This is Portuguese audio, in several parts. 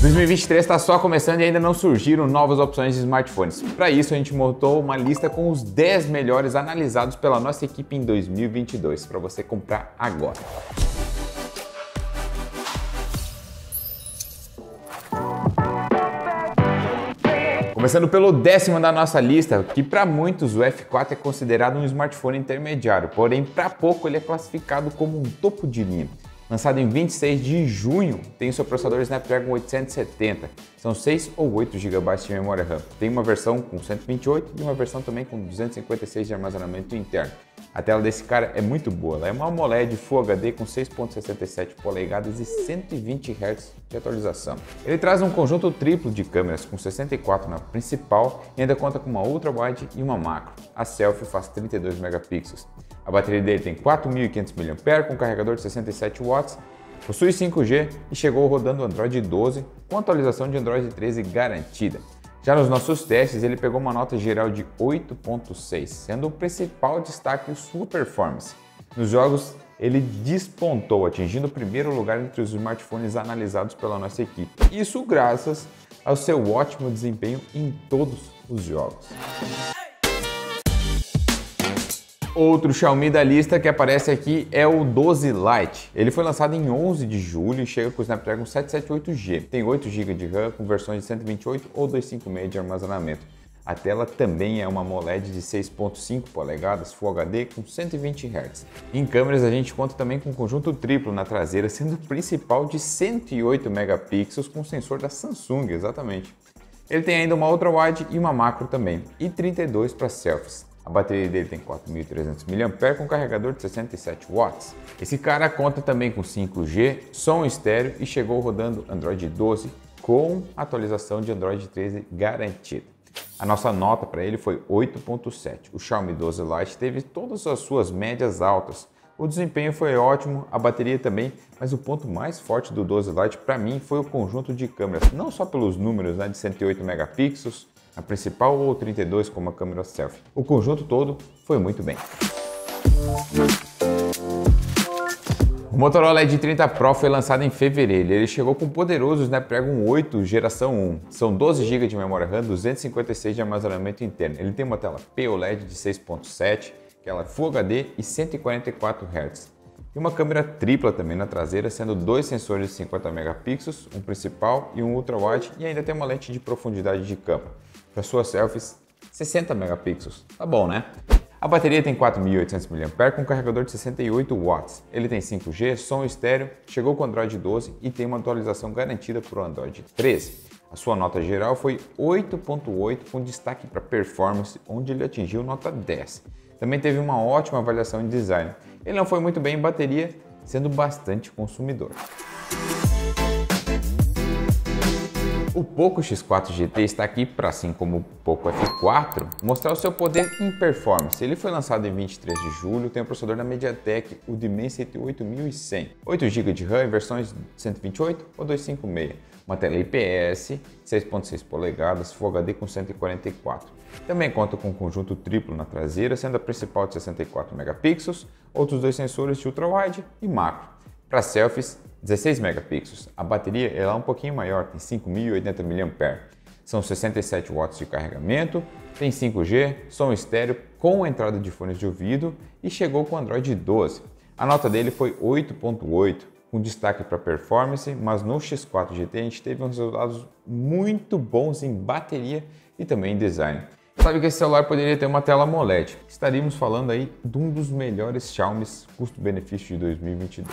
2023 está só começando e ainda não surgiram novas opções de smartphones. Para isso, a gente montou uma lista com os 10 melhores analisados pela nossa equipe em 2022, para você comprar agora. Começando pelo 10º da nossa lista, que para muitos o F4 é considerado um smartphone intermediário, porém para pouco ele é classificado como um topo de linha. Lançado em 26 de junho, tem o seu processador Snapdragon 870, são 6 ou 8 GB de memória RAM. Tem uma versão com 128 e uma versão também com 256 de armazenamento interno. A tela desse cara é muito boa, ela é uma AMOLED Full HD com 6.67 polegadas e 120 Hz de atualização. Ele traz um conjunto triplo de câmeras com 64 na principal e ainda conta com uma ultra wide e uma macro. A selfie faz 32 megapixels. A bateria dele tem 4.500 mAh com carregador de 67 watts, possui 5G e chegou rodando Android 12 com atualização de Android 13 garantida. Já nos nossos testes, ele pegou uma nota geral de 8.6, sendo o principal destaque a sua performance. Nos jogos, ele despontou, atingindo o primeiro lugar entre os smartphones analisados pela nossa equipe. Isso graças ao seu ótimo desempenho em todos os jogos. Outro Xiaomi da lista que aparece aqui é o 12 Lite. Ele foi lançado em 11 de julho e chega com o Snapdragon 778G. Tem 8 GB de RAM com versões de 128 ou 256 de armazenamento. A tela também é uma AMOLED de 6.5 polegadas Full HD com 120 Hz. Em câmeras a gente conta também com um conjunto triplo na traseira, sendo o principal de 108 megapixels com sensor da Samsung, exatamente. Ele tem ainda uma ultra wide e uma macro também, e 32 para selfies. A bateria dele tem 4.300 mAh com carregador de 67 watts. Esse cara conta também com 5G, som estéreo e chegou rodando Android 12 com atualização de Android 13 garantida. A nossa nota para ele foi 8.7. O Xiaomi 12 Lite teve todas as suas médias altas. O desempenho foi ótimo, a bateria também, mas o ponto mais forte do 12 Lite para mim foi o conjunto de câmeras, não só pelos números de 108 megapixels, a principal ou 32 como a câmera selfie. O conjunto todo foi muito bem. O Motorola Edge 30 Pro foi lançado em fevereiro. Ele chegou com o poderoso Snapdragon 8 geração 1. São 12 GB de memória RAM, 256 de armazenamento interno. Ele tem uma tela POLED de 6.7, aquela Full HD e 144 Hz. E uma câmera tripla também na traseira, sendo 2 sensores de 50 megapixels, um principal e um ultra wide, e ainda tem uma lente de profundidade de campo. Para suas selfies, 60 megapixels. Tá bom, né? A bateria tem 4.800 mAh com carregador de 68 watts. Ele tem 5G, som estéreo, chegou com Android 12 e tem uma atualização garantida para o Android 13. A sua nota geral foi 8.8 com destaque para performance, onde ele atingiu nota 10. Também teve uma ótima avaliação em design. Ele não foi muito bem em bateria, sendo bastante consumidor. O Poco X4 GT está aqui para, assim como o Poco F4, mostrar o seu poder em performance. Ele foi lançado em 23 de julho, tem o processador da MediaTek, o Dimensity 8100. 8 GB de RAM em versões 128 ou 256. Uma tela IPS, 6.6 polegadas, Full HD com 144. Também conta com um conjunto triplo na traseira, sendo a principal de 64 megapixels, outros 2 sensores de ultra-wide e macro. Para selfies, 16 megapixels. A bateria é um pouquinho maior, tem 5.080 mAh. São 67 watts de carregamento, tem 5G, som estéreo com entrada de fones de ouvido e chegou com Android 12. A nota dele foi 8.8, com destaque para performance, mas no X4 GT a gente teve uns resultados muito bons em bateria e também em design. Sabe que esse celular poderia ter uma tela AMOLED. Estaríamos falando aí de um dos melhores Xiaomi custo-benefício de 2022.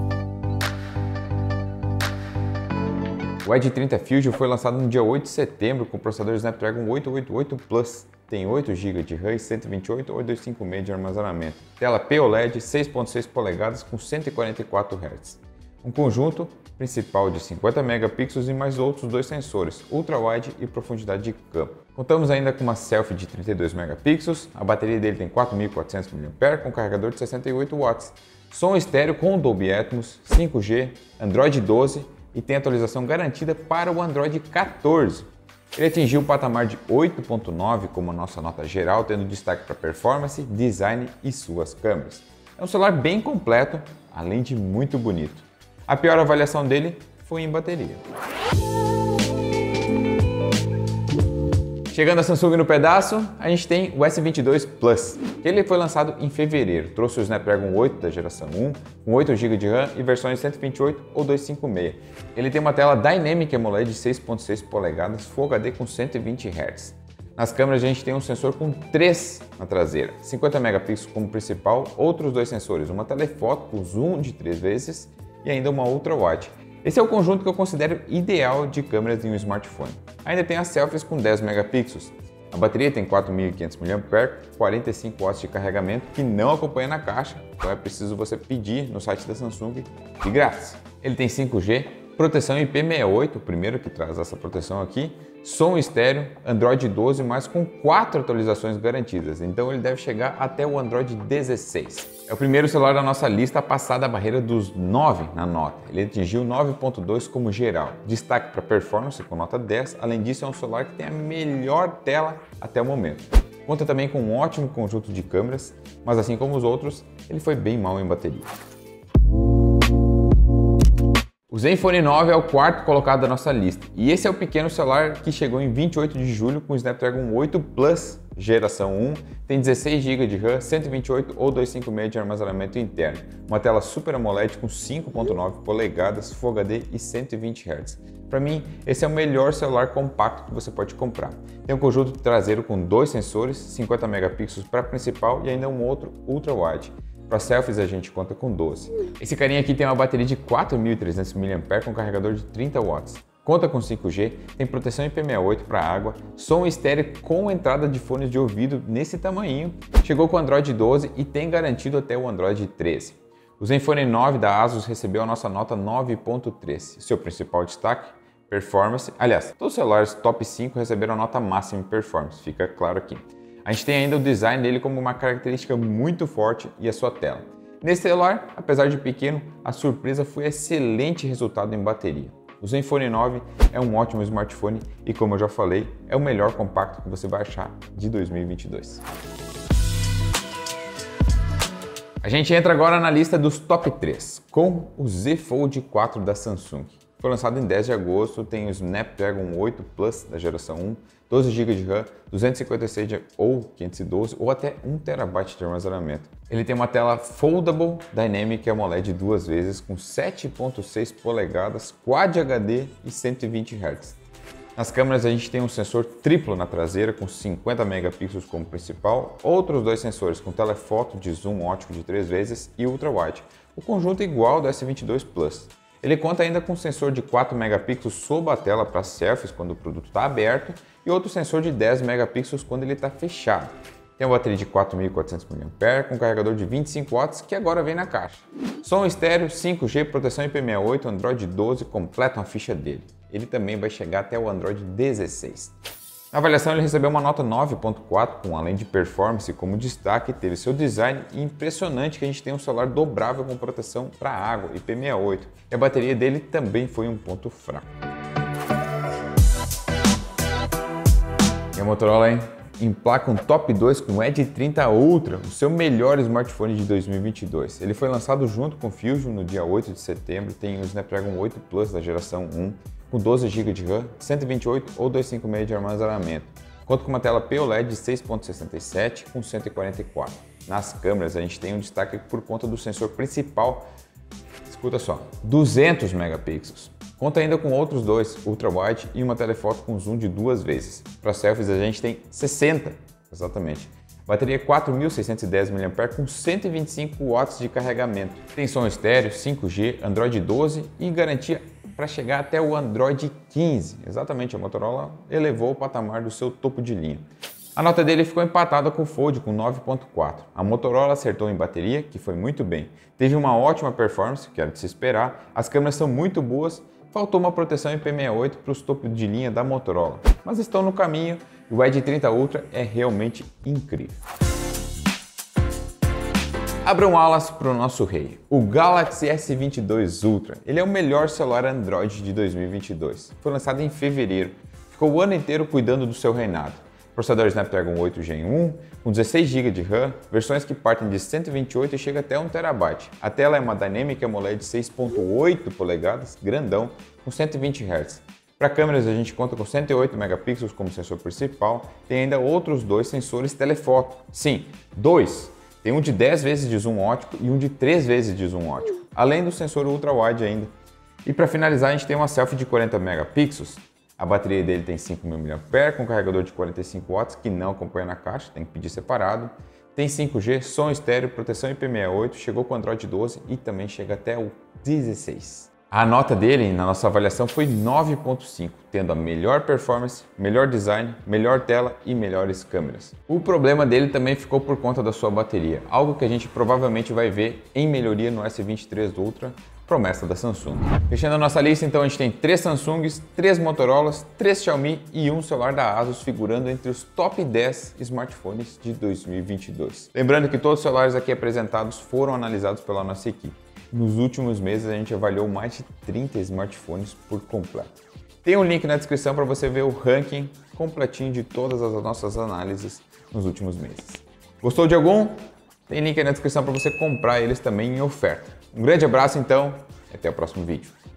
O Edge 30 Fusion foi lançado no dia 8 de setembro com o processador Snapdragon 888 Plus. Tem 8 GB de RAM e 128 ou 256 de armazenamento. Tela POLED 6.6 polegadas com 144 Hz. Um conjunto principal de 50 megapixels e mais outros 2 sensores, ultra-wide e profundidade de campo. Contamos ainda com uma selfie de 32 megapixels, a bateria dele tem 4.400 mAh com carregador de 68 watts. Som estéreo com Dolby Atmos, 5G, Android 12 e tem atualização garantida para o Android 14. Ele atingiu o patamar de 8.9 como a nossa nota geral, tendo destaque para performance, design e suas câmeras. É um celular bem completo, além de muito bonito. A pior avaliação dele foi em bateria. Chegando a Samsung no pedaço, a gente tem o S22 Plus, que ele foi lançado em fevereiro. Trouxe o Snapdragon 8 da geração 1, com 8 GB de RAM e versões 128 ou 256. Ele tem uma tela Dynamic AMOLED de 6.6 polegadas Full HD com 120 Hz. Nas câmeras a gente tem um sensor com 3 na traseira, 50 megapixels como principal, outros 2 sensores, uma telefoto com zoom de 3 vezes e ainda uma ultra wide. Esse é o conjunto que eu considero ideal de câmeras em um smartphone. Ainda tem as selfies com 10 megapixels. A bateria tem 4.500 mAh, 45 watts de carregamento que não acompanha na caixa, então é preciso você pedir no site da Samsung de grátis. Ele tem 5G, proteção IP68, o primeiro que traz essa proteção aqui, som estéreo, Android 12, mas com 4 atualizações garantidas, então ele deve chegar até o Android 16. É o primeiro celular da nossa lista a passar da barreira dos 9 na nota. Ele atingiu 9.2 como geral. Destaque para performance com nota 10, além disso é um celular que tem a melhor tela até o momento. Conta também com um ótimo conjunto de câmeras, mas assim como os outros, ele foi bem mal em bateria. O Zenfone 9 é o quarto colocado da nossa lista, e esse é o pequeno celular que chegou em 28 de julho com o Snapdragon 8 Plus geração 1, tem 16 GB de RAM, 128 ou 256 de armazenamento interno, uma tela Super AMOLED com 5.9 polegadas, Full HD e 120 Hz. Para mim, esse é o melhor celular compacto que você pode comprar. Tem um conjunto traseiro com 2 sensores, 50 megapixels para principal e ainda um outro ultra wide. Para selfies a gente conta com 12. Esse carinha aqui tem uma bateria de 4.300 mAh com carregador de 30 watts. Conta com 5G, tem proteção IP68 para água, som estéreo com entrada de fones de ouvido nesse tamanhinho, chegou com Android 12 e tem garantido até o Android 13. O Zenfone 9 da ASUS recebeu a nossa nota 9.3. Seu principal destaque? Performance. Aliás, todos os celulares top 5 receberam a nota máxima em performance, fica claro aqui. A gente tem ainda o design dele como uma característica muito forte e a sua tela. Nesse celular, apesar de pequeno, a surpresa foi excelente resultado em bateria. O Zenfone 9 é um ótimo smartphone e, como eu já falei, é o melhor compacto que você vai achar de 2022. A gente entra agora na lista dos top 3, com o Z Fold 4 da Samsung. Foi lançado em 10 de agosto, tem o Snapdragon 8 Plus da geração 1, 12 GB de RAM, 256 ou 512 ou até 1 TB de armazenamento. Ele tem uma tela Foldable Dynamic AMOLED 2 vezes com 7.6 polegadas, Quad HD e 120 Hz. Nas câmeras a gente tem um sensor triplo na traseira com 50 megapixels como principal, outros 2 sensores com telefoto de zoom ótico de 3 vezes e ultra wide. O conjunto é igual ao do S22 Plus. Ele conta ainda com um sensor de 4 megapixels sob a tela para selfies quando o produto está aberto e outro sensor de 10 megapixels quando ele está fechado. Tem uma bateria de 4.400 mAh com carregador de 25 watts que agora vem na caixa. Som estéreo, 5G, proteção IP68, Android 12 completam a ficha dele. Ele também vai chegar até o Android 16. Na avaliação ele recebeu uma nota 9.4 com, além de performance como destaque, teve seu design e impressionante que a gente tem um celular dobrável com proteção para água IP68 e a bateria dele também foi um ponto fraco. E a Motorola, hein? Emplaca um top 2 com o Edge 30 Ultra, o seu melhor smartphone de 2022. Ele foi lançado junto com o Fusion no dia 8 de setembro, tem o Snapdragon 8 Plus da geração 1, com 12 GB de RAM, 128 ou 256 de armazenamento. Conta com uma tela POLED de 6.67 com 144. Nas câmeras a gente tem um destaque por conta do sensor principal, escuta só, 200 megapixels. Conta ainda com outros 2 ultra wide e uma telefoto com zoom de 2 vezes. Para selfies a gente tem 60, exatamente. Bateria 4.610 mAh com 125 watts de carregamento. Tem som estéreo, 5G, Android 12 e garantia para chegar até o Android 15. Exatamente, a Motorola elevou o patamar do seu topo de linha. A nota dele ficou empatada com o Fold com 9.4. A Motorola acertou em bateria, que foi muito bem. Teve uma ótima performance, que era de se esperar. As câmeras são muito boas. Faltou uma proteção IP68 para os topos de linha da Motorola, mas estão no caminho e o Edge 30 Ultra é realmente incrível. Abram alas para o nosso rei, o Galaxy S22 Ultra. Ele é o melhor celular Android de 2022. Foi lançado em fevereiro, ficou o ano inteiro cuidando do seu reinado. Processador Snapdragon 8 Gen 1, com 16 GB de RAM, versões que partem de 128 e chega até 1 TB. A tela é uma Dynamic AMOLED 6.8 polegadas, grandão, com 120 Hz. Para câmeras a gente conta com 108 megapixels como sensor principal, tem ainda outros dois sensores telefoto. Sim, dois. Tem um de 10 vezes de zoom ótico e um de 3 vezes de zoom ótico, além do sensor ultra-wide ainda. E para finalizar a gente tem uma selfie de 40 megapixels. A bateria dele tem 5.000 mAh com carregador de 45 watts que não acompanha na caixa, tem que pedir separado. Tem 5G, som estéreo, proteção IP68, chegou com Android 12 e também chega até o 16. A nota dele na nossa avaliação foi 9.5, tendo a melhor performance, melhor design, melhor tela e melhores câmeras. O problema dele também ficou por conta da sua bateria, algo que a gente provavelmente vai ver em melhoria no S23 Ultra, promessa da Samsung. Fechando a nossa lista, então a gente tem 3 Samsungs, 3 Motorolas, 3 Xiaomi e um celular da ASUS figurando entre os top 10 smartphones de 2022. Lembrando que todos os celulares aqui apresentados foram analisados pela nossa equipe. Nos últimos meses a gente avaliou mais de 30 smartphones por completo. Tem um link na descrição para você ver o ranking completinho de todas as nossas análises nos últimos meses. Gostou de algum? Tem link aí na descrição para você comprar eles também em oferta. Um grande abraço então e até o próximo vídeo.